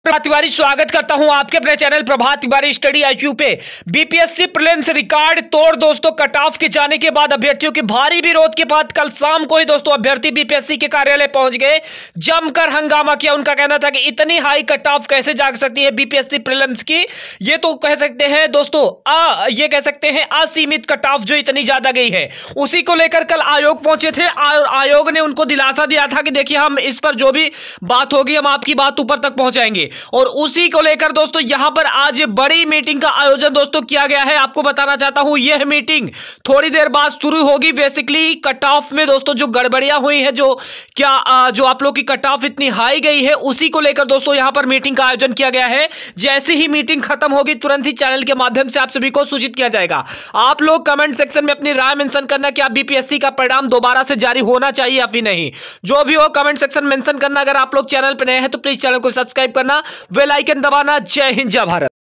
प्रभात तिवारी स्वागत करता हूं आपके अपने channel Prabhat Tiwari study IQ पे। बीपीएससी प्रीलिम्स रिकॉर्ड तोड़ दोस्तों, कट ऑफ के जाने के बाद अभ्यर्थियों के भारी विरोध के बाद कल शाम को ही दोस्तों अभ्यर्थी बीपीएससी के कार्यालय पहुंच गए, जमकर हंगामा किया। उनका कहना था कि इतनी हाई कट ऑफ कैसे जा सकती है बीपीएससी प्रीलिम्स की, ये तो कह सकते हैं दोस्तों ये कह सकते हैं असीमित कट ऑफ जो इतनी ज्यादा गई है। उसी को लेकर कल आयोग पहुंचे थे और आयोग ने उनको दिलासा दिया था कि देखिए हम इस पर जो भी बात होगी हम आपकी बात ऊपर तक पहुंचाएंगे। और उसी को लेकर दोस्तों यहां पर आज बड़ी मीटिंग का आयोजन दोस्तों किया गया है। आपको बताना चाहता हूं यह मीटिंग थोड़ी देर बाद शुरू होगी। बेसिकली कट ऑफ में दोस्तों जो गड़बड़ियां हुई है, जो आप लोग की कट ऑफ इतनी हाई गई है, उसी को लेकर दोस्तों यहां पर मीटिंग का आयोजन किया गया है। जैसे ही मीटिंग खत्म होगी तुरंत ही चैनल के माध्यम से आप सभी को सूचित किया जाएगा। आप लोग कमेंट सेक्शन में अपनी राय मेंशन करना कि आप बीपीएससी का परिणाम दोबारा से जारी होना चाहिए या फिर नहीं। जो भी हो कमेंट सेक्शन मेंशन करना। अगर आप लोग चैनल पर नए हैं तो प्लीज चैनल को सब्सक्राइब करना, बेल आइकन दबाना। जय हिंद, जय भारत।